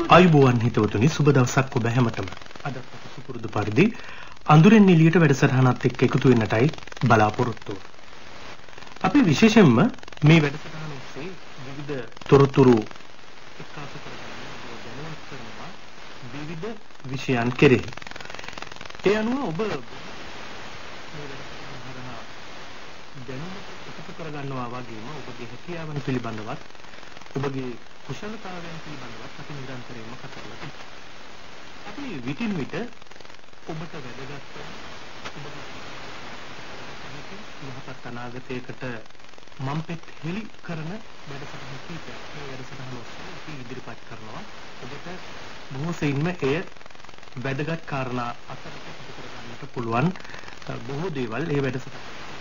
ආයුබෝවන් හිතවතුනි සුබ දවසක් ඔබ හැමතෙම. අද අපි සුපුරුදු පරිදි අඳුරෙන් එළියට වැඩසටහනත් එක්ක එකතු වෙන්නටයි බලාපොරොත්තු වෙන්නේ. අපි විශේෂයෙන්ම මේ වැඩසටහන ඔස්සේ විවිධ තොරතුරු එක්කාසු කරගෙන දැනුවත් කරනවා විවිධ විෂයන් කෙරෙහි. ඒ අනුව ඔබ මේ වැඩසටහන හරහා දැනුම එකතු කරගන්නවා වගේම ඔබගේ හැකියාවන් පිළිබඳවත් ඔබගේ කුසලතාවයන් පිළිබඳවත් අපි නිරන්තරයෙන්ම කතා කරලා අපි විටින් විට ඔබට වැදගත් යහපත් අනාගතයකට මම්පෙත් හෙලි කරන වැඩසටහන් කීපයක් මේ වැඩසටහන ඔස්සේ අපි ඉදිරිපත් කරනවා. ඔබට බොහෝ සෙයින්ම එය වැදගත් කාරණා අතරට එකතු කරගන්නට පුළුවන් බොහෝ දේවල් මේ වැඩසටහන.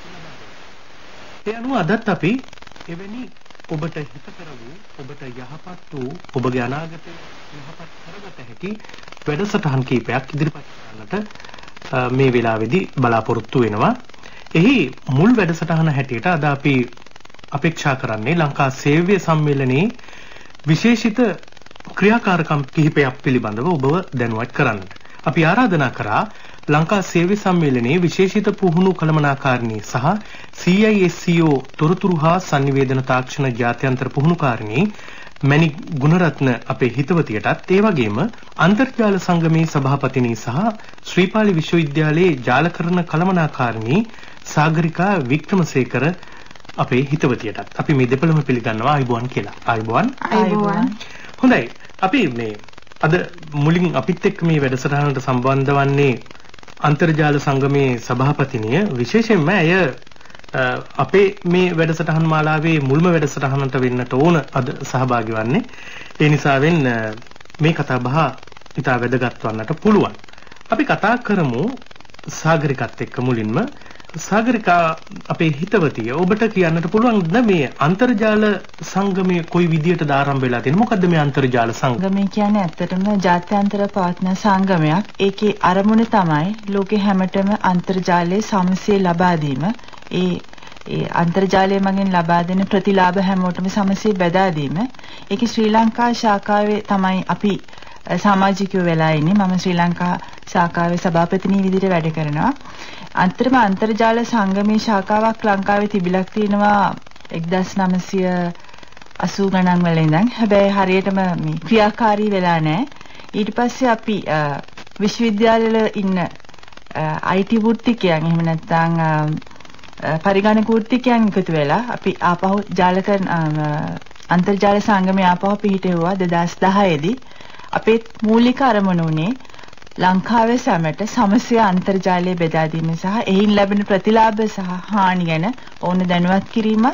ඒ අනුව අදත් අපි එවැනි ඔබට හිතකර වූ ඔබට යහපත් වූ ඔබගේ අනාගතය යහපත් කරගත හැකි වැඩසටහන් කීපයක් ඉදිරිපත් කරන්නට මේ වෙලාවේදී බලාපොරොත්තු වෙනවා. එහි මුල් වැඩසටහන හැටියට අද අපි අපේක්ෂා කරන්නේ ලංකා සේව්‍ය සම්මේලනයේ විශේෂිත ක්‍රියාකාරකම් කිහිපයක් පිළිබඳව ඔබව දැනුවත් කරන්නට. අපි ආරාධනා කරා ලංකා සේව්‍ය සම්මේලනයේ විශේෂිත පුහුණු කළමනාකාරිණී සහ CISCO තොරතුරු හා sannivedana තාක්ෂණ ජාත්‍යන්තර පුහුණුකාරිණී මැණික් ගුණරත්න අපේ හිතවතියටත් ඒ වගේම අන්තර්ජාල සංගමේ සභාපතිනී සහ ශ්‍රීපාලි විශ්වවිද්‍යාලයේ ජාලකරණ කළමනාකාරිණී සාගරිකා වික්‍රමසේකර අපේ හිතවතියටත් අපි මේ දෙපළම පිළිගන්නවා ආයුබෝවන් කියලා. ආයුබෝවන්. හොඳයි. අපි මේ අද මුලින් අපිත් එක්ක මේ වැඩසටහනට සම්බන්ධ වන්නේ අන්තර්ජාල සංගමේ සභාපතිනිය. විශේෂයෙන්ම ඇය අපේ මේ වැඩසටහන් මාලාවේ මුල්ම වැඩසටහනට වෙන්නට ඕන අද සහභාගී වන්නේ. ඒ නිසාවෙන් මේ කතා බහ ඉතා වැදගත් වන්නට පුළුවන්. අපි කතා කරමු සාගරිකත් එක්ක මුලින්ම. සාගරිකා අපේ හිතවතිය ඔබට කියන්නට පුළුවන්ද මේ අන්තර්ජාල සංගමය කොයි විදියටද ආරම්භ වෙලා තියෙන්නේ? මොකද්ද මේ අන්තර්ජාල සංගමය කියන්නේ? ඇත්තටම ජාත්‍යන්තර පවත්වන සංගමයක්. ඒකේ අරමුණ තමයි ලෝකෙ හැමතෙම අන්තර්ජාලයේ සමසේ ලබා දීම. ඒ අන්තර්ජාලය මගින් ලබා දෙන ප්‍රතිලාභ හැමෝටම සමසේ බෙදා දීම. ඒකේ ශ්‍රී ලංකා ශාඛාවේ තමයි අපි සමාජිකයෝ වෙලා ඉන්නේ. මම ශ්‍රී ලංකා ශාඛාවේ සභාපතිනී විදිහට වැඩ කරනවා. අන්තර්ජාල සංගමේ ශාඛාවක් ලංකාවේ තිබිලා තියෙනවා 1980 ගණන් වල ඉඳන්. හැබැයි හරියටම මේ ක්‍රියාකාරී වෙලා නැහැ. ඊට පස්සේ අපි විශ්වවිද්‍යාලවල ඉන්න IT වෘත්තිකයන් එහෙම නැත්නම් පරිගණක වෘත්තිකයන් එකතු වෙලා අපි ආපහු අන්තර්ජාල සංගමයේ ආපහු පිහිටෙවුවා 2010 දී. අපේ මූලික අරමුණ උනේ ලංකාවේ සැමට සමසය අන්තර්ජාලය බෙදා දීම සහ එයින් ලැබෙන ප්‍රතිලාභ සහ හානි ගැන ඕන දැනුවත් කිරීම.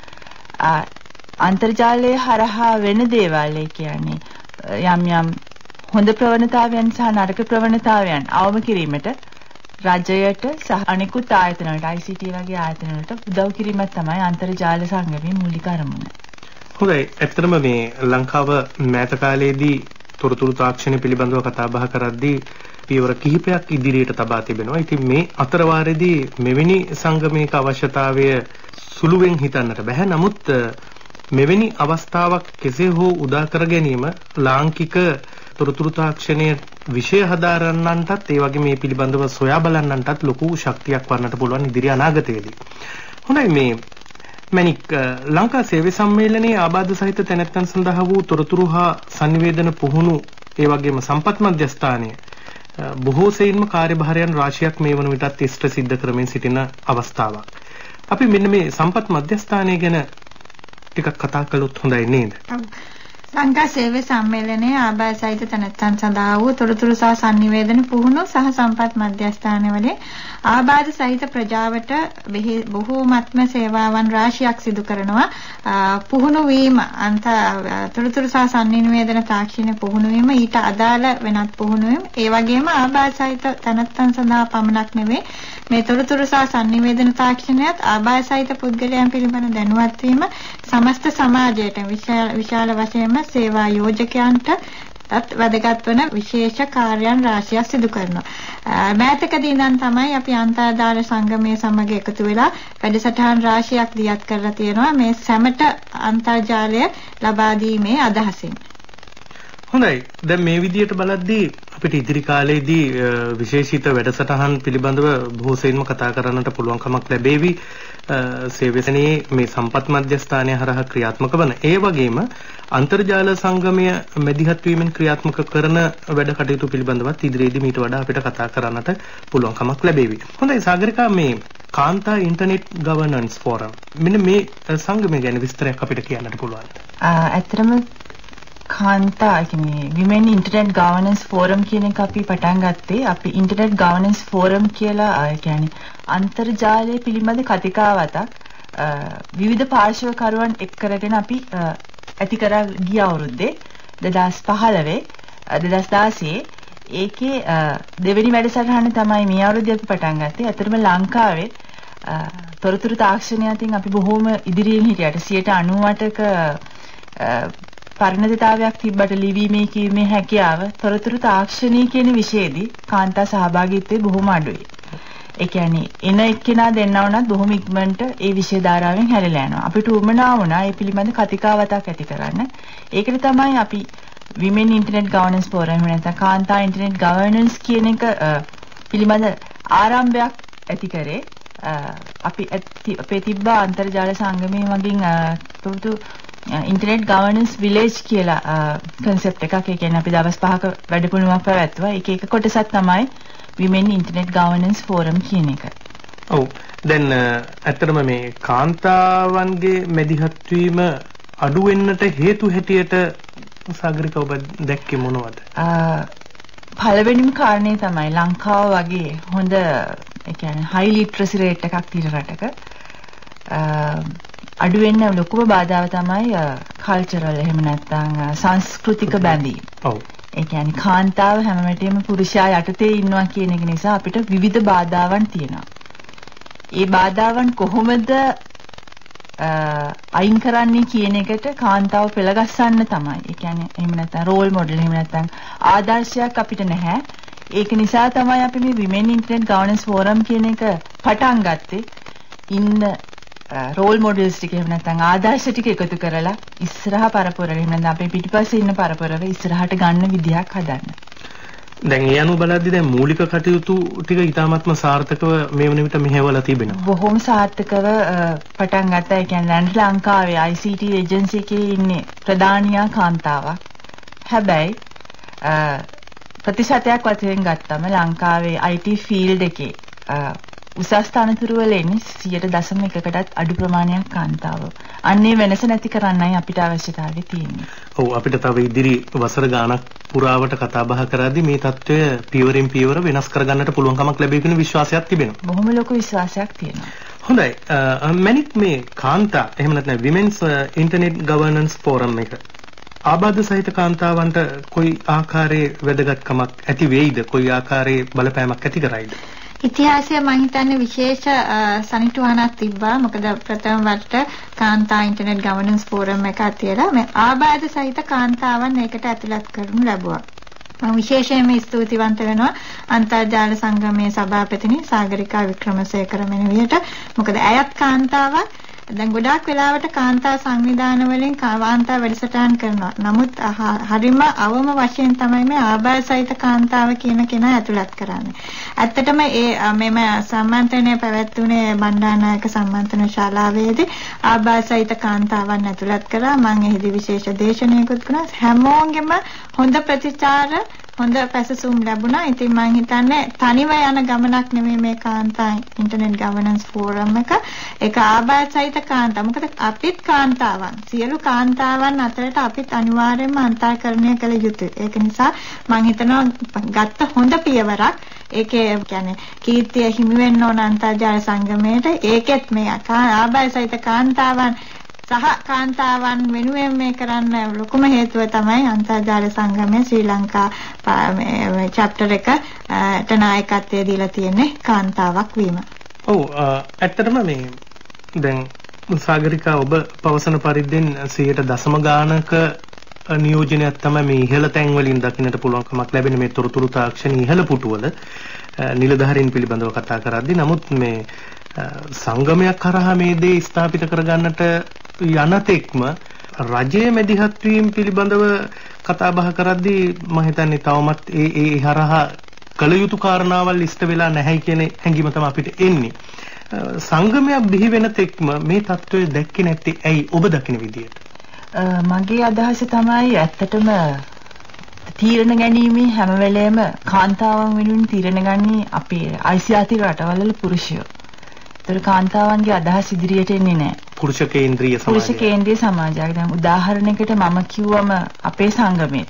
අන්තර්ජාලය හරහා වෙන දේවල් කියන්නේ යම් හොඳ ප්‍රවණතාවයන් සහ නරක ප්‍රවණතාවයන් අවම කිරීමට රජයට සහ අනෙකුත් ආයතන වලට ICT වගේ ආයතන වලට උදව් කිරීමක් තමයි අන්තර්ජාල සංගමයේ මූලික අරමුණ. හොඳයි. ඇත්තටම මේ ලංකාව මෑත කාලයේදී තොරතුරු තාක්ෂණය පිළිබඳව කතා බහ කරද්දී පියවර කිහිපයක් ඉදිරියට තබා තිබෙනවා. ඉතින් මේ අතරවාරයේදී මෙවැනි සංගමයක අවශ්‍යතාවය සුළුවෙන් හිතන්නට බෑ. නමුත් මෙවැනි අවස්ථාවක් කෙසේ හෝ උදා කර ගැනීම ලාංකික තොරතුරු තාක්ෂණයේ විෂය හදාරන්නන්ටත් ඒ වගේ මේ පිළිබඳව සොයා බලන්නන්ටත් ලොකු ශක්තියක් වන්නට පුළුවන් ඉදිරි අනාගතයේදී. හොඳයි. මේ මැණික් ලංකා සේව්‍ය සම්මේලනයේ ආබාධ සහිත තැනැත්තන් සඳහා වූ තොරතුරු හා sannivedana පුහුණු ඒ වගේම සම්පත් මධ්‍යස්ථානයේ බොහෝ සෙයින්ම කාර්යභාරයන් රාශියක් මේ වන විටත් ඉෂ්ට සිද්ධ කරමින් සිටින අවස්ථාවක්. අපි මෙන්න මේ සම්පත් මධ්‍යස්ථානය ගැන ටිකක් කතා කළොත් හොඳයි නේද? ලංකා සේව්‍ය සම්මේලනයේ ආබාධ සහිත තැනැත්තන් සඳහා වූ තොරතුරු සහ sannivedana පුහුණු සහ සම්පත් මධ්‍යස්ථානවල ආබාධ සහිත ප්‍රජාවට බොහෝමත්ම සේවාවන් රාශියක් සිදු කරනවා. පුහුණු වීම තොරතුරු සහ sannivedana තාක්ෂණ පුහුණු වීම ඊට අදාළ වෙනත් පුහුණු වීම ඒ වගේම ආබාධ සහිත තැනැත්තන් සඳහා පමණක් නෙවෙයි මේ තොරතුරු සහ sannivedana තාක්ෂණයත් ආබාධ සහිත පුද්ගලයන් පිළිබඳ දැනුවත් වීම සමස්ත සමාජයට විශාල වශයෙන්ම සේවා යෝජකයන්ට වැදගත් වන විශේෂ කාර්යයන් රාශියක් සිදු කරනවා. මෑතකදී ඉඳන් තමයි අපි අන්තර්ජාල සංගමයේ සමග එකතු වෙලා වැඩසටහන් රාශියක් දියත් කරලා තියෙනවා මේ සැමට අන්තර්ජාලය ලබා දීමේ අදහසින්. හොඳයි. දැන් මේ විදිහට බලද්දී අපිට ඉදිරි කාලේදී විශේෂිත වැඩසටහන් පිළිබඳව බොහෝ සෙයින්ම කතා කරන්නට පුළුවන්කමක් ලැබේවි. සේවසනයේ මේ සම්පත් මධ්‍යස්ථානය හරහා ක්‍රියාත්මක වන ඒ වගේම අන්තර්ජාල සංගමය මැදිහත් වීමෙන් ක්‍රියාත්මක කරන වැඩ කටයුතු පිළිබඳවත් ඉදිරියේදී මීට වඩා අපිට කතා කරන්නට පුළුවන්කමක් ලැබේවි. හොඳයි සාගරිකා, මේ කාන්තා ඉන්ටර්නෙට් ගවර්නන්ස් ෆෝරම් මෙන්න මේ සංගමය ගැන විස්තරයක් අපිට කියන්නට පුළුවන්ද? ඇත්තටම කාන්තා කියන්නේ women internet governance forum කියන එක අපි පටන් ගත්තේ අපි internet governance forum කියලා කියන්නේ අන්තර්ජාලය පිළිබඳ කතිකාවතක් විවිධ පාර්ශවකරුවන් එක් කරගෙන අපි ඇති කරා ගිය අවුරුද්දේ 2016 ඒකේ දෙවෙනි වැඩසටහන තමයි මේ අවුරුද්දේ අපි පටන් ගත්තේ. අතරම ලංකාවේ තොරතුරු තාක්ෂණය අතින් අපි බොහෝම ඉදිරියෙන් හිටියට 98%ක පරිණතතාවයක් තිබ්බට ලිවීමේ කීමේ හැකියාව තොරතුරු තාක්ෂණය කියන විෂයේදී කාන්තා සහභාගීත්වය බොහොම අඩුයි. ඒ කියන්නේ එන එක්කෙනා දෙන්නා වුණත් බොහොම ඉක්මනට ඒ විෂය ධාරාවෙන් හැරිලා යනවා. අපිට උවමනා වුණා ඒ පිළිබඳ කතිකාවතක් ඇති කරන්න. ඒකට තමයි අපි women internet governance forum නැත්නම් කාන්තා internet governance කියන එක පිළිබඳ ආරම්භයක් ඇති කරේ. අපි අපේ තිබ්බා අන්තර්ජාල සංගමයේ මගින් ඉන්ටර්නෙට් ගවර්නන්ස් විලේජ් කියලා concept එකක්. ඒ කියන්නේ අපි දවස් 5ක වැඩපිළිවෙලක් පැවැත්තුවා. එක කොටසක් තමයි women internet governance forum කියන එක. ඔව්. දැන් ඇත්තටම මේ කාන්තාවන්ගේ මැදිහත් වීම අඩු වෙන්නට හේතු හැටියට සාගරික ඔබ දැක්කේ මොනවද? පළවෙනිම කාරණේ තමයි ලංකාව වගේ හොඳ ඒ කියන්නේ high literacy rate එකක් තියෙන රටක අඩු වෙන්න ලොකුම බාධාව තමයි කල්චරල් එහෙම නැත්නම් සංස්කෘතික බැඳීම්. ඔව්. ඒ කියන්නේ කාන්තාව හැම වෙලේම පුරුෂයා යටතේ ඉන්නවා කියන එක නිසා අපිට විවිධ බාධාවන් තියෙනවා. ඒ බාධාවන් කොහොමද අයින් කරන්නේ කියන එකට කාන්තාව පෙළගස්සන්න තමයි. ඒ කියන්නේ එහෙම නැත්නම් රෝල් මොඩල් එහෙම නැත්නම් ආදර්ශයක් අපිට නැහැ. ඒක නිසා තමයි අපි මේ women internet governance forum කියන එක පටන් ගත්තේ. රෝල් මොඩල්ස් ටික එහෙම නැත්නම් ආදර්ශ ටික එකතු කරලා ඉස්සරහ පරපුරට එහෙම නැත්නම් අපේ පිටිපස්සේ ඉන්න පරපුරට ඉස්සරහට ගන්න විදියක් හදන්න. දැන් ඒ අනුව බලද්දී දැන් මූලික කටයුතු ටික ඉතාමත්ම සාර්ථකව මේ වන විට මෙහෙवला තිබෙනවා. බොහොම සාර්ථකව පටන් ගත්තා. ඒ කියන්නේ ලංකාවේ ICT ඒජන්සි එකේ ඉන්නේ ප්‍රධානියා කාන්තාවක්. හැබැයි ප්‍රතිශතයක් වශයෙන් ගත්තම ලංකාවේ IT ෆීල්ඩ් එකේ උසස් තනතුරු වල එන්නේ 0.1කටත් අඩු ප්‍රමාණයක් කාන්තාව. අන්නේ වෙනස නැති කරන්නයි අපිට අවශ්‍යතාවය තියෙන්නේ. ඔව්, අපිට තව ඉදිරි වසර ගාණක් පුරාවට කතා බහ කරද්දී මේ තත්ත්වය පියවරෙන් පියවර වෙනස් කරගන්නට පුළුවන්කමක් ලැබෙයි කියන විශ්වාසයක් තිබෙනවා. බොහොම ලොකු විශ්වාසයක් තියෙනවා. හොඳයි. මැනික් මේ කාන්තා එහෙම නැත්නම් women's internet governance forum එක ආබාධ සහිත කාන්තාවන්ට කොයි ආකාරයේ වැදගත්කමක් ඇති වෙයිද? කොයි ආකාරයේ බලපෑමක් ඇති කරයිද? ඉතිහාසය මම හිතන්නේ විශේෂ සනිටුහනක් තිබ්බා. මොකද ප්‍රථම වරට කාන්තා ඉන්ටර්නෙට් ගවර්නන්ස් ෆෝරම් එකක් තියලා මේ ආබාධ සහිත කාන්තාවන් ඒකට ඇතුළත් කරනු ලැබුවා. මම විශේෂයෙන්ම ස්තුතිවන්ත වෙනවා අන්තර්ජාල සංගමයේ සභාපතිනි සාගරිකා වික්‍රමසේකර මෙනවියට. මොකද ඇයත් කාන්තාවක්. දැන් ගොඩාක් වෙලාවට කාන්තා සංවිධාන වලින් කාන්තා වැඩසටහන් කරනවා. නමුත් හරිම අවම වශයෙන් තමයි මේ ආබාධ සහිත කාන්තාව කියන කෙනා ඇතුළත් කරන්නේ. ඇත්තටම මෙම සම්මන්ත්‍රණය පැවැත්වුණේ බණ්ඩාරනායක සම්මන්ත්‍රණ ශාලාවේදී ආබාධ සහිත කාන්තාවන් ඇතුළත් කරා. මම එහිදී විශේෂ දේශනාවකුත් කළා. හැමෝගෙම හොඳ ප්‍රතිචාර හොඳ පැසසුම් ලැබුණා. ඉතින් මම හිතන්නේ තනිව යන ගමනක් නෙමෙයි මේ කාන්තා ඉන්ටර්නෙට් ගවර්නන්ස් ෆෝරම් එක. ඒක ආබාධ සහිත කාන්තා. මොකද අපිත් කාන්තාවන් සියලු කාන්තාවන් අතරට අපිත් අනිවාර්යයෙන්ම අන්තර්කරණය කළ යුතුයි. ඒක නිසා මම හිතනවා ගත්ත හොඳ පියවරක්. ඒකේ කියන්නේ කීර්තිය හිමි වෙන්න ඕන අන්තර්ජාල සංගමයට. ඒකෙත් මේ ආබාධ සහිත කාන්තාවන් සහ කාන්තාවන් වෙනුවෙන් මේ කරන්න ලොකුම හේතුව තමයි අන්තර්ජාල සංගමයේ ශ්‍රී ලංකා චැප්ටර් එකට නායකත්වය දීලා තියෙන්නේ කාන්තාවක් වීම. ඔව්, ඇත්තටම මේ දැන් සාගරිකා ඔබ පවසන පරිද්දෙන් 0.0 ගානක නියෝජනයක් තමයි මේ ඉහළ තැන් වලින් දකින්නට පුළුවන්කමක් ලැබෙන මේ තොරතුරු තාක්ෂණ ඉහළ පුටුවල නිලධාරීන් පිළිබඳව කතා කරද්දී. නමුත් මේ සංගමයක් කරා මේ දේ ස්ථාපිත කරගන්නට යන තෙක්ම රජයේ මැදිහත් වීම පිළිබඳව කතා බහ කරද්දී මම හිතන්නේ තවමත් ඒ හරහා කළ යුතු කාරණාවල් ඉෂ්ට වෙලා නැහැ කියන හැඟීම තමයි අපිට එන්නේ. සංගමයක් බිහි වෙන තෙක්ම මේ தত্ত্বය දැක්කේ නැත්තේ ඇයි ඔබ දකින විදියට? මගේ අදහස තමයි ඇත්තටම තීරණ ගැනීමේ හැම වෙලේම කාන්තාවන් වෙනුවෙන් තීරණ ගන්නේ අපේ ආසියාතික රටවල පුරුෂයෝ. ඒතර කාන්තාවන්ගේ අදහස් ඉදිරියට එන්නේ නැහැ. පුරුෂ කේන්ද්‍රීය සමාජය. පුරුෂ කේන්ද්‍රීය සමාජයක්. දැන් උදාහරණයකට මම කිව්වම අපේ සංගමේ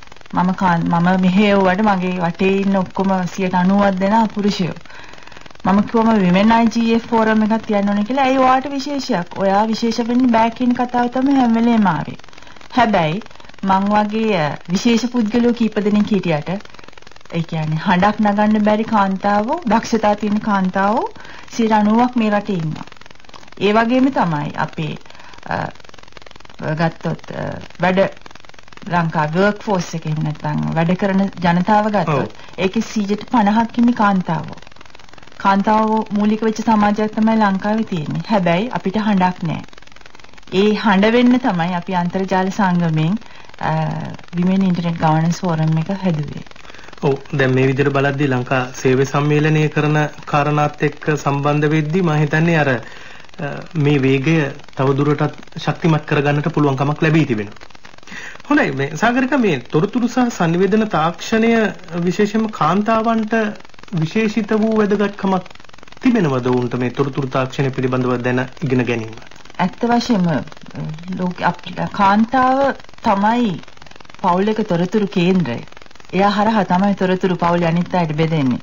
මම මෙහෙවුවට මගේ වටේ ඉන්න ඔක්කොම 90% දෙනා පුරුෂයෝ. මම කිව්වම women IGF ෆෝරම් එකක් තියන්න ඕනේ කියලා. ඒ ඔයාට විශේෂයක්. ඔයා විශේෂ වෙන්නේ බෑ කියන කතාව තමයි හැම වෙලේම ආවේ. හැබැයි මං වගේ විශේෂ පුද්ගලයෝ කීප දෙනෙක් හිටියට ඒ කියන්නේ හඬක් නගන්න බැරි කාන්තාවෝ, දක්ෂතා තියෙන කාන්තාවෝ 90%ක් මේ රටේ ඉන්නවා. ඒ වගේම තමයි අපේ ගත්තොත් වැඩ ලංකා වර්ක් ෆෝස් එකේ නැත්නම් වැඩ කරන ජනතාව ගත්තොත් ඒකේ 50%ක් ඉන්නේ කාන්තාවෝ. කාන්තාවෝ මූලික වෙච්ච සමාජයක් තමයි ලංකාවේ තියෙන්නේ. හැබැයි අපිට හඬක් නැහැ. ඒ හඬ වෙන්න තමයි අපි අන්තර්ජාල සංගමයෙන් women internet governance forum එක හැදුවේ. ඔව් දැන් මේ විදිහට බලද්දී ලංකා සේවය සම්මේලනය කරන කාරණාත් එක්ක සම්බන්ධ වෙද්දී මම හිතන්නේ අර මේ වේගය තවදුරටත් ශක්තිමත් කරගන්නට පුළුවන් කමක් ලැබී තිබෙනවා. හොඳයි මේ සාගරිකා මේ තොරතුරු සහ sannivedana තාක්ෂණය විශේෂයෙන්ම කාන්තාවන්ට විශේෂිත වූ වැදගත්කමක් තිබෙනවද උන්ට මේ තොරතුරු තාක්ෂණය පිළිබඳව දැන ඉගෙන ගැනීම? ඇත්ත වශයෙන්ම කාන්තාව තමයි පවුලක තොරතුරු කේන්ද්‍රය. එයා හරහා තමයි තොරතුරු පවුලේ අනිත් අයට බෙදෙන්නේ.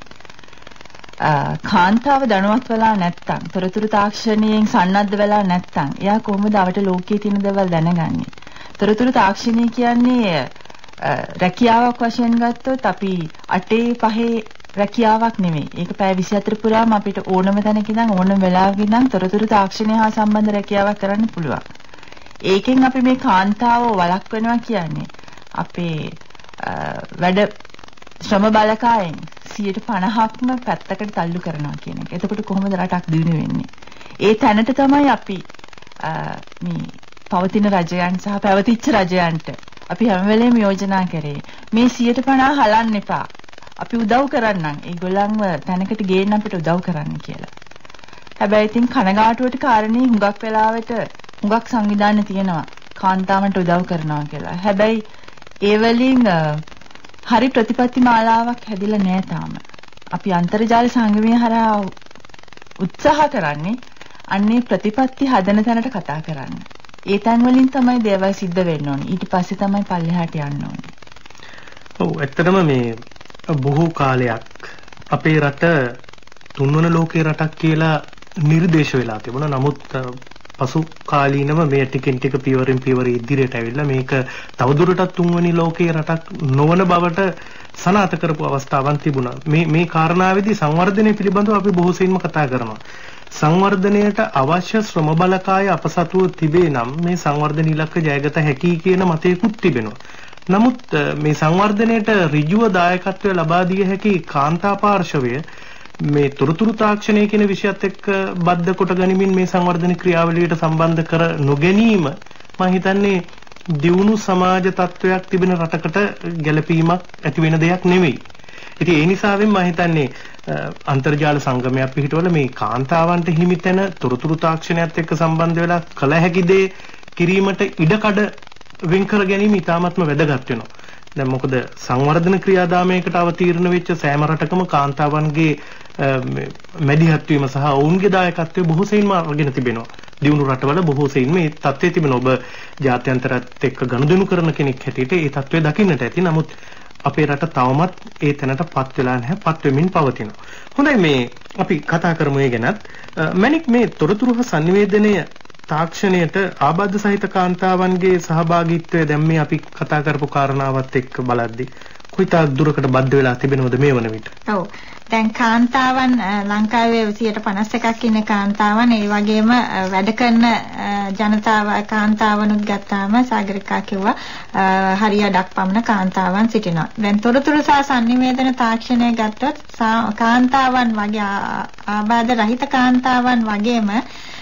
කාන්තාව දැනුවත් වෙලා නැත්තම් තොරතුරු තාක්ෂණයෙන් සන්නද්ධ වෙලා නැත්තම් එයා කොහොමද අවට ලෝකයේ තියෙන දේවල් දැනගන්නේ? තොරතුරු තාක්ෂණය කියන්නේ රැකියාවක් වශයෙන් ගත්තොත් අපි 8-5 රැකියාවක් නෙමෙයි. ඒක පැය 24 පුරාම අපිට ඕනම තැනක ඉඳන් ඕනම වෙලාවක ඉඳන් තොරතුරු තාක්ෂණය හා සම්බන්ධ රැකියාවක් කරන්න පුළුවන්. ඒකෙන් අපි මේ කාන්තාව වළක්වනවා කියන්නේ අපේ වැඩ ශ්‍රම බලකායෙන් 50%ක්ම පැත්තකට තල්ලු කරනවා කියන එක. එතකොට කොහොමද රටක් දියුණු වෙන්නේ? ඒ තැනට තමයි අපි මේ පවතින රජයන් සහ පැවතිච්ච රජයන්ට අපි හැම වෙලේම යෝජනා කරේ මේ 50% හලන්න එපා. අපි උදව් කරන්නම්. ඒගොල්ලන්ව තැනකට ගේන්න අපිට උදව් කරන්න කියලා. හැබැයි ඉතින් කනගාටුවට කාරණේ හුඟක් වෙලාවට හුඟක් සංවිධාන තියෙනවා කාන්තාවන්ට උදව් කරනවා කියලා. හැබැයි ඒ වලින් හරි ප්‍රතිපත්ති මාලාවක් හැදිලා නැහැ තාම. අපි අන්තර්ජාල සංගමය හරහා උත්සාහ කරන්නේ අන්නේ ප්‍රතිපත්ති හදන තැනට කතා කරන්න. ඒ තැන් වලින් තමයි දේවල් සිද්ධ වෙන්න ඕනේ. ඊට පස්සේ තමයි පල්ලෙහාට යන්න ඕනේ. ඔව් ඇත්තටම මේ බොහෝ කාලයක් අපේ රට තුන්වන ලෝකයේ රටක් කියලා නිර්දේශ වෙලා තිබුණා. නමුත් පසු කාලීනව මේ ටිකෙන් ටික පියවරෙන් පියවර ඉදිරියට ඇවිල්ලා මේක තවදුරටත් තුන්වෙනි ලෝකයේ රටක් නොවන බවට සනාථ කරපු අවස්ථාවක් තිබුණා. මේ කාරණාවේදී සංවර්ධනය පිළිබඳව අපි බොහෝ සෙයින්ම කතා කරනවා. සංවර්ධනයට අවශ්‍ය ශ්‍රම බලකාය අපසතුව තිබේ නම් මේ සංවර්ධන ඉලක්ක ජයගත හැකි කියන මතයකුත් තිබෙනවා. නමුත් මේ සංවර්ධනයට ඍජුව දායකත්වය ලබා දිය හැකි කාන්තා පාර්ශවය මේ තොරතුරු තාක්ෂණය කියන විෂයත් එක්ක බද්ධ කොට ගනිමින් මේ සංවර්ධන ක්‍රියාවලියට සම්බන්ධ කර නොගැනීම මම හිතන්නේ දියුණු සමාජ තත්වයක් තිබෙන රටකට ගැළපීමක් ඇති වෙන දෙයක් නෙවෙයි. ඉතින් ඒ නිසාවෙන් මම හිතන්නේ අන්තර්ජාල සංගමයක් පිහිටවල මේ කාන්තාවන්ට හිමිතැන තොරතුරු තාක්ෂණයත් එක්ක සම්බන්ධ වෙලා කළ හැකි දේ කිරීමට ඉඩකඩ වෙන් කර ගැනීම ඉතාමත්ම වැදගත් වෙනවා. දැන් මොකද සංවර්ධන ක්‍රියාදාමයකට අවතීර්ණ වෙච්ච සෑම රටකම කාන්තාවන්ගේ මැදිහත් වීම සහ ඔවුන්ගේ දායකත්වය බොහෝ සෙයින්ම අරගෙන තිබෙනවා. දියුණු රටවල බොහෝ සෙයින්ම මේ තත්ත්වය තිබෙනවා. ඔබ ජාත්‍යන්තරත් එක්ක ගනුදෙනු කරන කෙනෙක් හැටියට ඒ තත්ත්වය දකින්නට ඇති. නමුත් අපේ රට තවමත් ඒ තැනටපත් වෙලා නැහැ. පත් වෙමින් පවතිනවා. හොඳයි මේ අපි කතා කරමු ඒ ගැනත්. මැනික් මේ තොරතුරු හා sannivedanaya තාක්ෂණයට ආබද්ධ සහිත කාන්තාවන්ගේ සහභාගීත්වය දැන් මේ අපි කතා කරපු කාරණාවත් එක්ක බලද්දී කොයිතරම් දුරකට බද්ධ වෙලා තිබෙනවද මේ වන විට? ඔව්. දැන් කාන්තාවන් ලංකාවේ 51% ඉන්න කාන්තාවන් ඒ වගේම වැඩ කරන ජනතාව කාන්තාවනුත් ගත්තාම සාගරිකා කිව්වා හරිය අඩක් පමණ කාන්තාවන් සිටිනවා. දැන් තොරතුරු සහ sannivedana තාක්ෂණය ගත්තොත් කාන්තාවන් වගේ ආබාධ රහිත කාන්තාවන් වගේම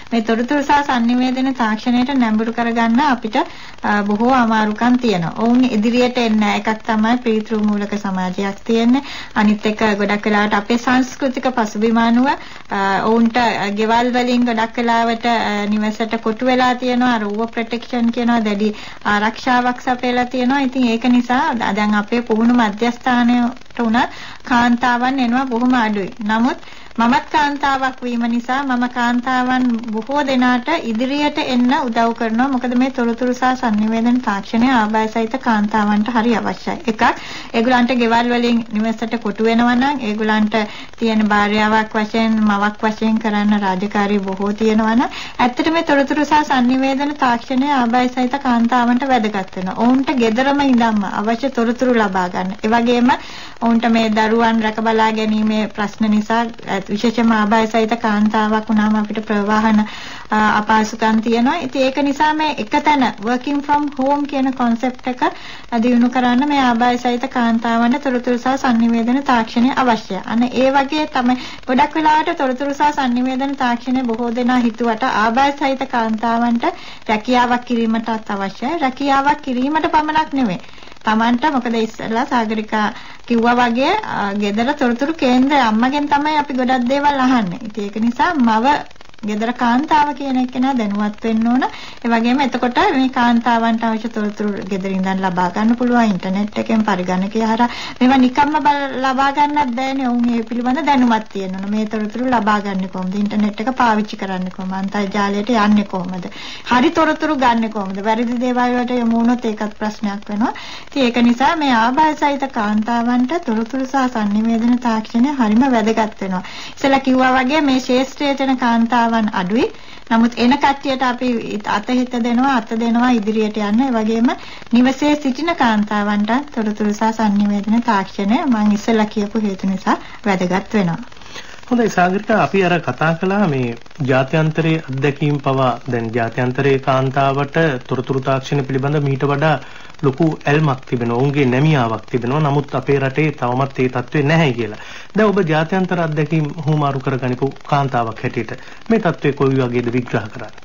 මේ තොරතුරු සහ sannivedana තාක්ෂණයට නැඹුරු කරගන්න අපිට බොහෝ අමාරුකම් තියෙනවා. ඔවුන් ඉදිරියට එන්න එකක් තමයි පීතෘ මූලික සමාජයක් තියෙන්නේ. අනිත් එක ගොඩක් වෙලාවට අපේ සංස්කෘතික පසුබිම අනුව ඔවුන්ට ගෙවල් වලින් ගොඩක් වෙලාවට නිවසට කොටු වෙලා තියෙනවා. අර ඕවර් ප්‍රොටෙක්ෂන් කියනවා, දැඩි ආරක්ෂාවක් සපයලා තියෙනවා. ඉතින් ඒක නිසා දැන් අපේ පුහුණු මධ්‍යස්ථානයට උනත් කාන්තාවන් එනවා බොහොම අඩුයි. නමුත් මමත් කාන්තාවක් වීම නිසා මම කාන්තාවන් බොහෝ දෙනාට ඉදිරියට එන්න උදව් කරනවා. මොකද මේ තොරතුරු සහ sannivedana තාක්ෂණය ආබාධසහිත කාන්තාවන්ට හරි අවශ්‍යයි. එකක්, ඒගොල්ලන්ට ගෙවල් වලින් නිවසට කොටු වෙනවා නම් ඒගොල්ලන්ට තියෙන භාර්යාවක් වශයෙන්, මවක් වශයෙන් කරන්න රාජකාරී බොහෝ තියෙනවා නම් ඇත්තට මේ තොරතුරු සහ sannivedana තාක්ෂණය ආබාධසහිත කාන්තාවන්ට වැදගත් වෙනවා. ඔවුන්ට ගෙදරම ඉඳන්ම අවශ්‍ය තොරතුරු ලබා ගන්න. ඒ වගේම ඔවුන්ට මේ දරුවන් රැක බලා ගැනීමේ ප්‍රශ්න නිසා විශේෂයෙන්ම ආබාධසහිත කාන්තාවක් වුණාම අපිට ප්‍රවාහන අපහසුකම් තියෙනවා. ඉතින් ඒක නිසා මේ එකතැන working from home කියන concept එක දියුණු කරන්න මේ ආබාධසහිත කාන්තාවන්ට තොරතුරු සහ sannivedana තාක්ෂණය අවශ්‍යයි. අනේ ඒ වගේ තමයි ගොඩක් වෙලාවට තොරතුරු සහ sannivedana තාක්ෂණය බොහෝ දෙනා හිතුවට ආබාධසහිත කාන්තාවන්ට රැකියාවක් කිරීමටත් අවශ්‍යයි. රැකියාවක් කිරීමට පමණක් නෙවෙයි. Tamanta මොකද ඉස්සෙල්ලා සාගරිකා කිව්වා වගේ ගෙදර තොරතුරු කේන්ද්‍රය අම්මගෙන් තමයි අපි ගොඩක් දේවල් අහන්නේ. ඉතින් ඒක නිසා මව ගෙදර කාන්තාව කියන එක නා දැනුවත් වෙන්න ඕන. ඒ වගේම එතකොට මේ කාන්තාවන්ට අවශ්‍ය තොරතුරු ගෙදර ඉඳන් ලබා ගන්න පුළුවන්. ඉන්ටර්නෙට් එකෙන් පරිගණකය හරහා මේවා නිකම්ම ලබා ගන්නත් බෑනේ. ඔවුන් මේ පිළිබඳ දැනුමක් තියෙන්න ඕන. මේ තොරතුරු ලබා ගන්න කොහොමද? ඉන්ටර්නෙට් එක පාවිච්චි කරන්නේ කොහොමද? අන්තර්ජාලයට යන්නේ කොහොමද? හරි තොරතුරු ගන්න කොහොමද? වැරදි දේවල් වලට යමු වුණොත් ඒකත් ප්‍රශ්නයක් වෙනවා. ඉතින් ඒක නිසා මේ ආබාධසහිත කාන්තාවන්ට තොරතුරු සහ sannivedana තාක්ෂණය හරිම වැදගත් වෙනවා. ඉතලා කිව්වා වගේ මේ ශාස්ත්‍රයට යන කාන්තාව අඩුයි. නමුත් එන කට්ටියට අපි අතහිත දෙනවා ඉදිරියට යන්න. ඒ වගේම නිවසේ සිටින කාන්තාවන්ට තොරතුරු සහ sannivedana තාක්ෂණය මම ඉස්සෙල්ලා කියපු හේතු නිසා වැදගත් වෙනවා. හොඳයි සාගරිකා, අපි අර කතා කළා මේ ජාත්‍යන්තරයේ අත්දැකීම් පවා දැන් ජාත්‍යන්තරයේ කාන්තාවට තොරතුරු තාක්ෂණ පිළිබඳ මීට වඩා ලොකු ඇල්මක් තිබෙනවා. ඔවුන්ගේ නැමියාවක් තිබෙනවා. නමුත් අපේ රටේ තවමත් ඒ තත්ත්වේ නැහැ කියලා. දැන් ඔබ ජාත්‍යන්තර අත්දැකීම් හුමාරු කරගනිකු කාන්තාවක් හැටියට මේ තත්ත්වය කොයි වගේද විග්‍රහ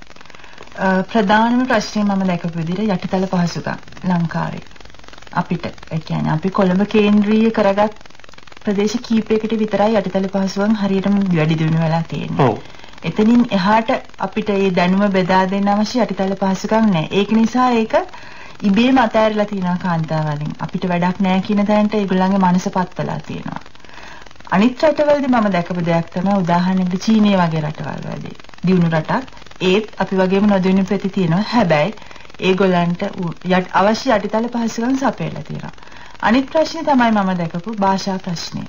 කරන්නේ? ප්‍රධානම ප්‍රශ්නේ මම දැකපු විදිහට යටිතල පහසුකම් ලංකාවේ අපිට ඒ කියන්නේ අපි කොළඹ කේන්ද්‍රීය කරගත් ප්‍රදේශ කීපයකට විතරයි යටිතල පහසුකම් හරියටම වැඩි දියුණු වෙලා තියෙන්නේ. ඔව්. එතනින් එහාට අපිට මේ දැනුම බෙදා දෙන්න අවශ්‍ය යටිතල පහසුකම් නැහැ. ඒක නිසා ඒක ඉබේම අතහැරලා තියෙනවා කාන්තාවලින්. අපිට වැඩක් නැහැ කියන තැනට ඒගොල්ලන්ගේ මනස පත්වලා තියෙනවා. අනිත් රටවලදී මම දැකපු දෙයක් තමයි උදාහරණයකට චීනය වගේ රටවල් වලදී දියුණු රටක් ඒත් අපි වගේම නොදියුණු ප්‍රති තියෙනවා. හැබැයි ඒගොල්ලන්ට අවශ්‍ය යටිතල පහසුකම් සපයලා තියෙනවා. අනිත් ප්‍රශ්නේ තමයි මම දැකපු භාෂා ප්‍රශ්නේ.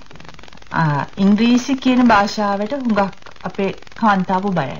ඉංග්‍රීසි කියන භාෂාවට හුඟක් අපේ කාන්තාවෝ බයයි.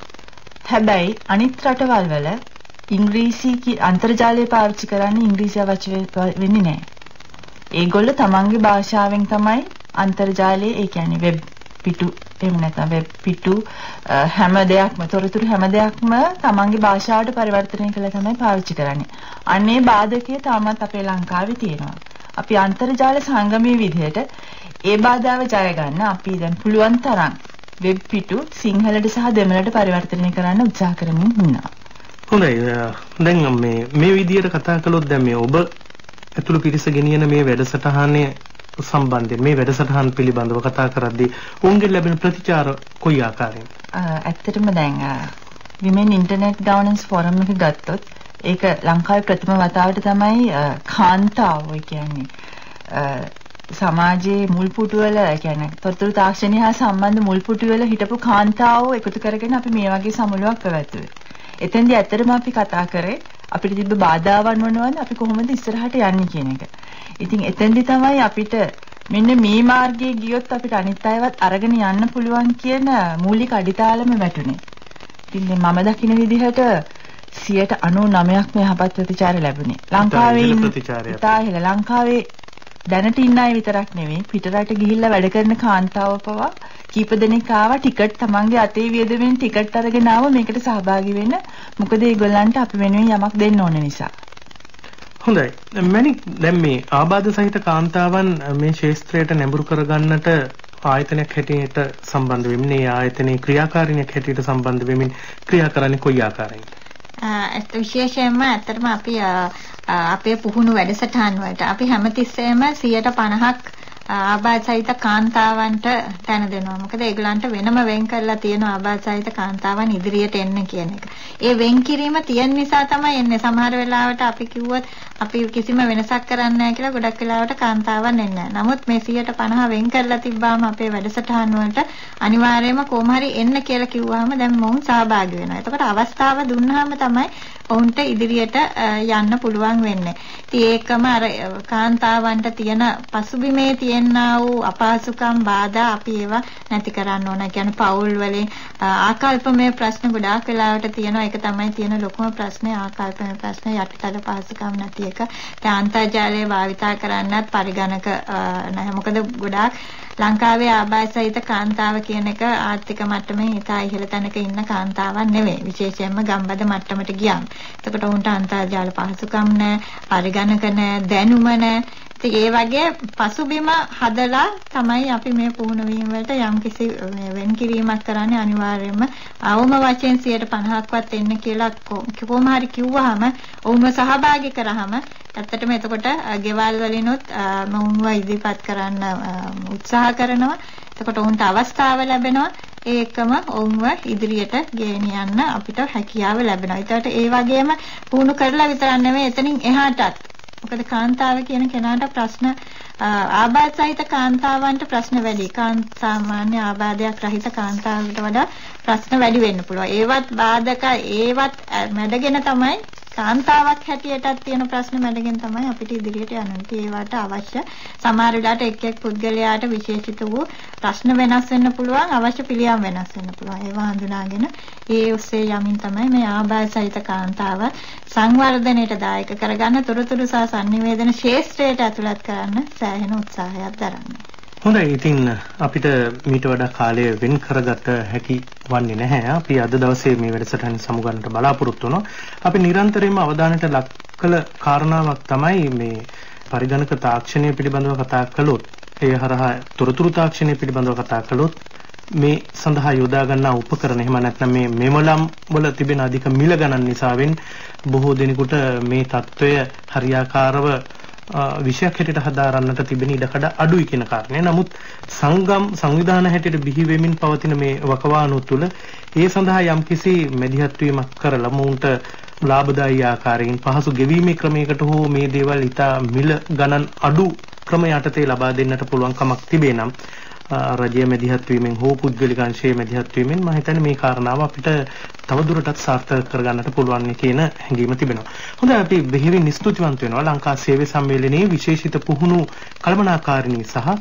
හැබැයි අනිත් රටවල් වල ඉංග්‍රීසි අන්තර්ජාලය පාවිච්චි කරන්නේ ඉංග්‍රීසි අවශ්‍ය වෙන්නේ නැහැ. ඒගොල්ලෝ තමන්ගේ භාෂාවෙන් තමයි අන්තර්ජාලයේ ඒ කියන්නේ වෙබ් පිටු එහෙම නැත්නම් වෙබ් පිටු හැම දෙයක්ම තොරතුරු හැම දෙයක්ම තමන්ගේ භාෂාවට පරිවර්තනය කරලා තමයි පාවිච්චි කරන්නේ. අන්නේ බාධකය තාමත් අපේ ලංකාවේ තියෙනවා. අපි අන්තර්ජාල සංගමයේ විදිහට ඒ බාධාව ජය ගන්න අපි දැන් පුළුවන් තරම් වෙබ් පිටු සිංහලට සහ දෙමළට පරිවර්තනය කරන්න උත්සාහ කරමින් ඉන්නවා. හොඳයි. දැන් මේ විදිහට කතා කළොත් දැන් මේ ඔබ ඇතුළු පිරිස ගෙනියන මේ වැඩසටහනේ සම්බන්ධයෙන් මේ වැඩසටහන් පිළිබඳව කතා කරද්දී ඔවුන්ගෙන් ලැබෙන ප්‍රතිචාර කොයි ආකාරයෙන්ද? ඇත්තටම දැන් Women Internet Governance Forum එක ගත්තොත් ඒක ලංකාවේ ප්‍රථම වතාවට තමයි කාන්තාවෝ කියන්නේ සමාජයේ මුල් පුටුවල කියන්නේ තොරතුරු තාක්ෂණය හා සම්බන්ධ මුල් පුටුවල හිටපු කාන්තාවෝ එකතු කරගෙන අපි මේ වගේ සමුළුවක් පැවැත්තුවේ. එතෙන්දී ඇත්තටම අපි කතා කරේ අපිට තිබ්බ බාධාවන් මොනවද අපි කොහොමද ඉස්සරහට යන්නේ කියන එක. ඉතින් එතෙන්දී තමයි අපිට මෙන්න මේ මාර්ගයේ ගියොත් අපිට අනිත් අයවත් අරගෙන යන්න පුළුවන් කියන මූලික අඩිතාලම වැටුනේ. ඉතින් මම දකින විදිහට 99%ක්ම යහපත් ප්‍රතිචාර ලැබුණේ. ලංකාවේ ලංකාවේ දැනට ඉන්න අය විතරක් නෙවෙයි පිටරට ගිහිල්ලා වැඩ කරන කාන්තාව පවා කීප දෙනෙක් ආවා ටිකට් තමන්ගේ අතේ වියදමෙන් ටිකට් අරගෙන ආව මේකට සහභාගී වෙන්න. මොකද ඒගොල්ලන්ට අපි වෙනුවෙන් යමක් දෙන්න ඕන නිසා. හොඳයි. මැනික් දැන් මේ ආබාධ සහිත කාන්තාවන් මේ ශාස්ත්‍රයට නැඹුරු කරගන්නට ආයතනයක් හැටියට සම්බන්ධ වෙමින් ඒ ආයතනයේ ක්‍රියාකාරිනියක් හැටියට සම්බන්ධ වෙමින් ක්‍රියා කරන්නේ කොයි ආකාරයෙන්ද? විශේෂයෙන්ම ඇත්තටම අපි අපේ පුහුණු වැඩසටහන් වලට අපි හැමතිස්සෙම 50% ආබාධ සහිත කාන්තාවන්ට තැන දෙනවා. මොකද ඒගොල්ලන්ට වෙනම වෙන් කරලා තියෙන ආබාධ සහිත කාන්තාවන් ඉදිරියට එන්න කියන එක. ඒ වෙන් කිරීම තියෙන නිසා තමයි එන්නේ. සමහර වෙලාවට අපි කිව්වොත් අපි කිසිම වෙනසක් කරන්නේ නැහැ කියලා ගොඩක් වෙලාවට කාන්තාවන් එන්නේ නැහැ. නමුත් මේ 50% වෙන් කරලා තිබ්බාම අපේ වැඩසටහන් වලට අනිවාර්යයෙන්ම කොහොම හරි එන්න කියලා කිව්වහම දැන් මොවුන් සහභාගී වෙනවා. එතකොට අවස්ථාව දුන්නාම තමයි ඔවුන්ට ඉදිරියට යන්න පුළුවන් වෙන්නේ. ඉතින් ඒකම අර කාන්තාවන්ට තියෙන පසුබිමේ තියෙනා වූ අපහසුකම් බාධා අපි ඒවා නැති කරන්න ඕන. කියන්නේ පෞල් වලින් ආකල්පමය ප්‍රශ්න ගොඩාක් වෙලාවට තියෙනවා. ඒක තමයි තියෙන ලොකුම ප්‍රශ්නේ, ආකල්පමය ප්‍රශ්න, යටිතල පහසුකම් නැති එක. දැන් අන්තර්ජාලය භාවිතා කරන්නත් පරිගණක නැහැ. මොකද ගොඩාක් ලංකාවේ ආබාධ සහිත කාන්තාව කියන එක ආර්ථික මට්ටමේ ඉතා ඉහළ තැනක ඉන්න කාන්තාවන් නෙවෙයි. විශේෂයෙන්ම ගම්බද මට්ටමට ගියාම. එතකොට උන්ට අන්තර්ජාල පහසුකම් නැහැ, පරිගණක නැහැ, දැනුම නැහැ. ඉතින් ඒ වගේ පසුබිම හදලා තමයි අපි මේ පුහුණු වීම වලට යම්කිසි වෙන් කිරීමක් කරන්නේ. අනිවාර්යයෙන්ම අවම වශයෙන් 50%ක්වත් එන්න කියලා කොහොම හරි කිව්වහම ඔවුන්ව සහභාගී කරාම ඇත්තටම එතකොට ගෙවල් වලිනුත් මොවුන්ව ඉදිරිපත් කරන්න උත්සාහ කරනවා. එතකොට ඔවුන්ට අවස්ථාව ලැබෙනවා. ඒකම ඔවුන්ව ඉදිරියට ගෙනියන්න අපිට හැකියාව ලැබෙනවා. ඒකට ඒ වගේම පුහුණු කරලා විතරක් නෙමෙයි එතනින් එහාටත්. මොකද කාන්තාව කියන කෙනාට ප්‍රශ්න ආබාධ සහිත කාන්තාවන්ට ප්‍රශ්න වැඩි. සාමාන්‍ය ආබාධයක් රහිත කාන්තාවන්ට වඩා ප්‍රශ්න වැඩි වෙන්න පුළුවන්. ඒවත් බාධක ඒවත් මැඩගෙන තමයි කාන්තාවක් හැටියටත් තියෙන ප්‍රශ්න මැඩගෙන තමයි අපිට ඉදිරියට යන්න. ඒවට අවශ්‍ය සමහර වෙලාවට එක් පුද්ගලයාට විශේෂිත වූ ප්‍රශ්න වෙනස් වෙන්න පුළුවන්, අවශ්‍ය පිළියම් වෙනස් වෙන්න පුළුවන්. ඒවා හඳුනාගෙන ඒ ඔස්සේ යමින් තමයි මේ ආබාධ සහිත කාන්තාව සංවර්ධනයට දායක කරගන්න, තොරතුරු සහ sannivedana ශාස්ත්‍රයට ඇතුළත් කරන්න සෑහෙන උත්සාහයක් දරන්නේ. හොඳයි. ඉතින් අපිට මීට වඩා කාලය වෙන් කරගත හැකි වන්නේ නැහැ. අපි අද දවසේ මේ වැඩසටහන සමුගන්නට බලාපොරොත්තු වෙනවා. අපි නිරන්තරයෙන්ම අවධානයට ලක් කළ කාරණාවක් තමයි මේ පරිගණක තාක්ෂණය පිළිබඳව කතා කළොත්, ඒ හරහා තොරතුරු තාක්ෂණය පිළිබඳව කතා කළොත් මේ සඳහා යොදා ගන්නා උපකරණ, එහෙම නැත්නම් මේ මෙමළම් වල තිබෙන අධික මිල ගණන් නිසාවෙන් බොහෝ දෙනෙකුට මේ තත්ත්වය හරියාකාරව විෂයක් හැටියට හදාරන්නට තිබෙන ඉඩකඩ අඩුයි කියන කාරණය. නමුත් සංවිධාන හැටියට බිහි වෙමින් පවතින මේ වකවානුව තුළ ඒ සඳහා යම්කිසි මැදිහත් වීමක් කරලා මොවුන්ට ලාභදායී ආකාරයෙන් පහසු ගෙවීමේ ක්‍රමයකට හෝ මේ දේවල් ඉතා මිල ගණන් අඩු ක්‍රම යටතේ ලබා දෙන්නට පුළුවන් කමක් තිබේ නම් රජයේ මැදිහත් වීමෙන් හෝ පුද්ගලික අංශයේ මැදිහත් වීමෙන් මම හිතන්නේ මේ කාරණාව අපිට තවදුරටත් සාර්ථක කරගන්නට පුළුවන් කියන හැඟීම තිබෙනවා. හොඳයි, අපි බෙහෙවින් ස්තුතිවන්ත වෙනවා ලංකා සේවය සම්මේලනයේ විශේෂිත පුහුණු කළමනාකාරිණී සහ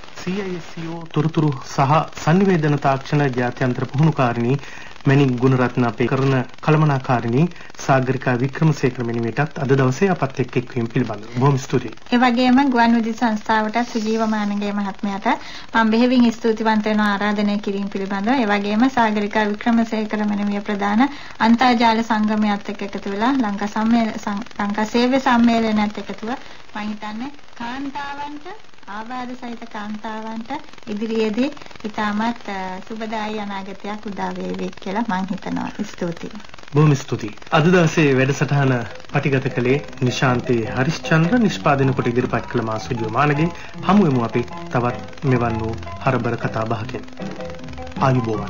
CISO තොරතුරු සහ sannivedana තාක්ෂණ ජාත්‍යන්තර පුහුණුකාරිණී මැණික් ගුණරත්න අපේ කරන කළමනාකාරිණී සාගරිකා වික්‍රමසේකර මෙනිමේටත් අද දවසේ අපත් එක්ක එක්වීම පිළිබඳව බොහොම ස්තුතියි. ඒ වගේම ගුවන්විදුලි සංස්ථාවට සුජීව මානගේ මහත්මයාට මම බෙහෙවින් ස්තුතිවන්ත වෙනවා ආරාධනය කිරීම පිළිබඳව. ඒ වගේම සාගරිකා වික්‍රමසේකර මෙනිමිය ප්‍රධාන අන්තර්ජාල සංගමයත් එක්ක එකතු වෙලා ලංකා සේවය සම්මේලනයත් එකතුව මම හිතන්නේ කාන්තාවන්ට ආබාධ සහිත කාන්තාවන්ට ඉදිරියේදී ඉතාමත් සුබදායී අනාගතයක් උදා වේවි කියලා මම හිතනවා. ස්තුතියි. බොහොම ස්තුතියි. අද දවසේ වැඩසටහන පටිගත කළේ නිශාන්තේ හරිස්චන්ද්‍ර, නිෂ්පාදනය කොට ඉදිරිපත් කළ මා සුජීව මානගේ. හමු වෙමු අපි තවත් මෙවන් වූ හරබර කතා බහකින්. ආයුබෝවන්.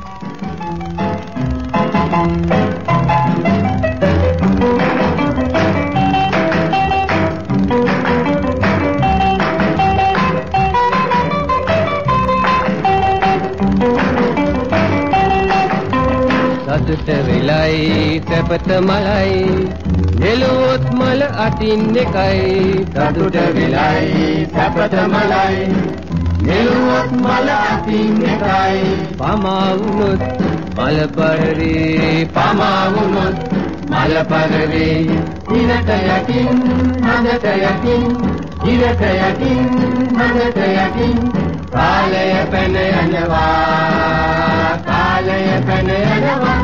සතුට වෙලයි සැපත මලයි නෙළුවොත් මල අටින් එකයි. සතුට වෙලයි සැපත මලයි නෙළුවොත් මල අටින් එකයි. පමා වුණොත් මල පරවේ, පමා වුණොත් මල පරවේ. ඉරට යටින් හඳට යටින්, ඉරට යටින් හඳට යටින්. කාලය පැන යනවා, කාලය පැන යනවා.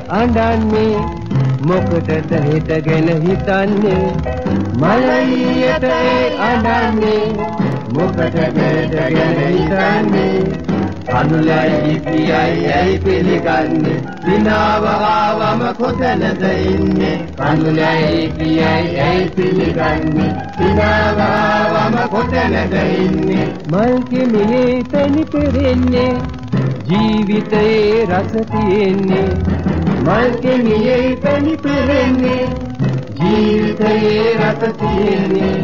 අඬන්නේ මොකටද හිත ගැන හිතන්නේ මලයියට අඬන්නේ මොකටද හිත ගැන හිතන්නේ අනුලයි පියයි ඇයි පිළිගන්නේ විනාව ආවම කොතනද ඉන්නේ අනුලයි පියයි ඇයි පිළිගන්නේ විනාව ආවම කොතනද ඉන්නේ මල් කෙමියේ තනි පෙරෙන්නේ ජීවිතයේ රස තියෙන්නේ මල් කෙමියේ තනි පෙරෙන්නේ ජීවිතයේ රස තියෙන්නේ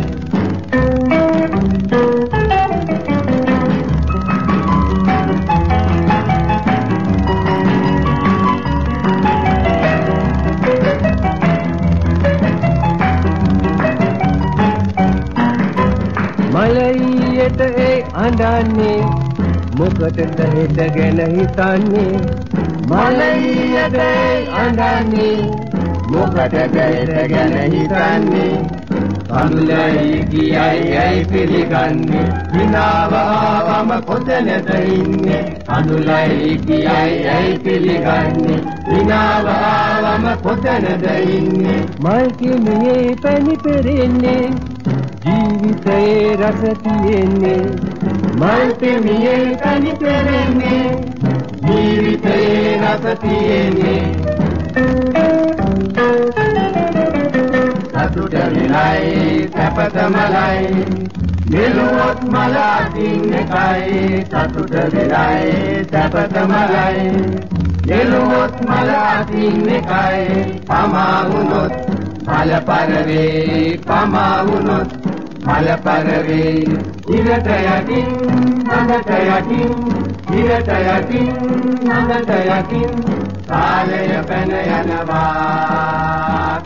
මලයියට අඬන්නේ මොකටද හිත ගැන හිතන්නේ මලයියට අඬන්නේ මොකටද හිත ගැන හිතන්නේ අනුලයි කියයි ඇයි පිළිගන්නේ විනාව ආවම කොතනද ඉන්නේ අනුලයි කියයි ඇයි පිළිගන්නේ විනාව ආවම කොතනද ඉන්නේ මල් කෙමියේ පැණි පෙරෙන්නේ ජීවිතයේ රස තියෙන්නේ මල් කෙමියේ පැණි පෙරෙන්නේ ජීවිතයේ රස තියෙන්නේ සතුට විලයි සැපත මලයි නිලුවොත් මල අතින් එකයි සතුට විලයි සැපත මලයි නිලුවොත් මල අතින් එකයි පමා වුණොත් මල පරවේ පමා වුණොත් මල පරවේ ඉරට යටින් නඟට යටින් ඉරට යටින් නඟට යටින් කාලය පැන යනවා